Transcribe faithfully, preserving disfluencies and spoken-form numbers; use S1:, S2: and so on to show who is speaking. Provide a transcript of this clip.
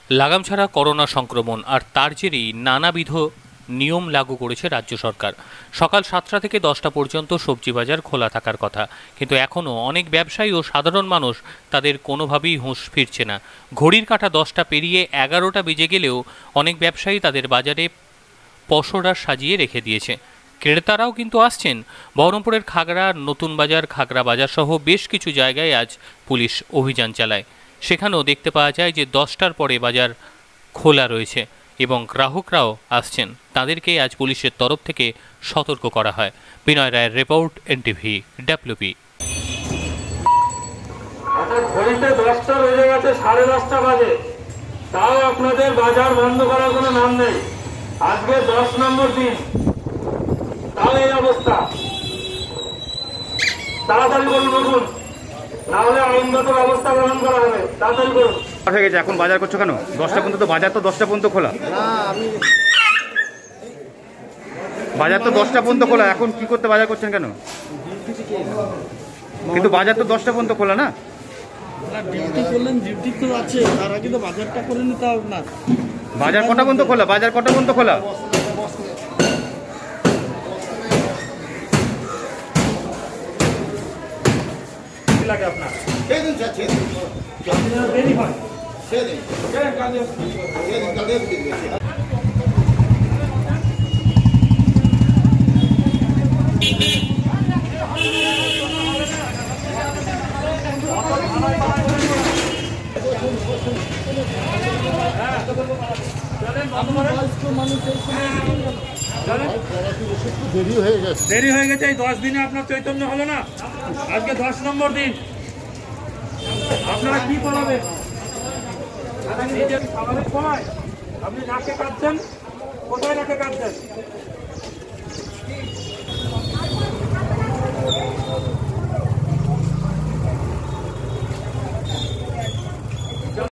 S1: লাগাম ছাড়া করোনা সংক্রমণ আর তার জেরেই নানাবিধ নিয়ম লাগু করেছে রাজ্য সরকার। সকাল সাতটা থেকে দশটা পর্যন্ত সবজি বাজার খোলা থাকার কথা, কিন্তু এখনও অনেক ব্যবসায়ী ও সাধারণ মানুষ তাদের কোনোভাবেই হুঁশ ফিরছে না। ঘড়ির কাঁটা দশটা পেরিয়ে এগারোটা বেজে গেলেও অনেক ব্যবসায়ী তাদের বাজারে পসরা সাজিয়ে রেখে দিয়েছে। ক্রেতারাও কিন্তু আসছেন। বহরমপুরের খাগড়া, নতুন বাজার, খাগড়া বাজার সহ বেশ কিছু জায়গায় আজ পুলিশ অভিযান চালায়। সেখানেও দেখতে পাওয়া যায় যে দশটার পরে বাজার খোলা রয়েছে এবং গ্রাহকরাও আসছেন। তাদেরকে আজ পুলিশের তরফ থেকে সতর্ক করা হয়। বিনয় রায়ের রিপোর্ট, এনটিভি ডাব্লিউবি।
S2: ঘড়িতে দশটা বেজে গেছে, সাড়ে দশটা বাজে, তাও আপনাদের বাজার বন্ধ করার কোনো নাম নেই। আজকে দশ নম্বর দিন, তাও এই অবস্থা। তাড়াতাড়ি করুন, বলুন, না হলে আইনগত ব্যবস্থা গ্রহণ করা হবে। তাড়াতাড়ি করুন।
S3: হয়ে গেছে, এখন বাজার করছো কেন? দশটা পর্যন্ত তো বাজার, তো দশটা পর্যন্ত খোলা। বাজার তো দশটা পর্যন্ত খোলা, এখন কি করতে বাজার করছেন কেন? কিন্তু বাজার তো দশটা পর্যন্ত খোলা না।
S4: ডিউটি করলেন, ডিউটি তো আছে, তার আগে তো বাজারটা করে নিতে হবে না।
S3: বাজার কটা পর্যন্ত খোলা? বাজার কটা পর্যন্ত খোলা?
S2: কি লাগে আপনার?
S4: দেরি হয়ে গেছে,
S2: দেরি হয়ে গেছে। এই দশ দিনে আপনার চৈতন্য হলো না। আজকে দশ নম্বর দিন, আপনারা কি করাবেন? আপনি নাকে কাটছেন, কোথায় নাকে কাটছেন?